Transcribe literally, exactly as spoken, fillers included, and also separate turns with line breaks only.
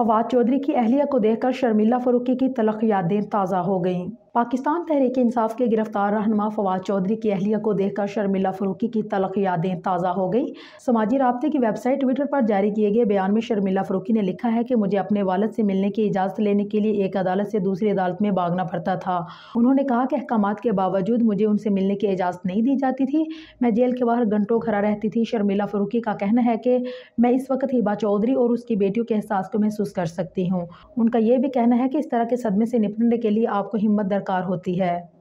फवाद चौधरी की अहलिया को देखकर शर्मिला फरूकी की तलख यादें ताज़ा हो गईं। पाकिस्तान तहरीक इंसाफ के गिरफ्तार रहनुमा फवाद चौधरी की अहलिया को देखकर शर्मिला फरूकी की तलख यादें ताज़ा हो गईं। समाजी राब्ते की वेबसाइट ट्विटर पर जारी किए गए बयान में शर्मिला फरूकी ने लिखा है कि मुझे अपने वालिद से मिलने की इजाज़त लेने के लिए एक अदालत से दूसरी अदालत में भागना पड़ता था। उन्होंने कहा कि अहकामात के बावजूद मुझे उनसे मिलने की इजाज़त नहीं दी जाती थी। मैं जेल के बाहर घंटों खड़ा रहती थी। शर्मिला फरूकी का कहना है कि मैं इस वक्त हिबा चौधरी और उसकी बेटियों के एहसास को महसूस कर सकती हूँ। उनका यह भी कहना है कि इस तरह के सदमे से निपटने के लिए आपको हिम्मत दरकार होती है।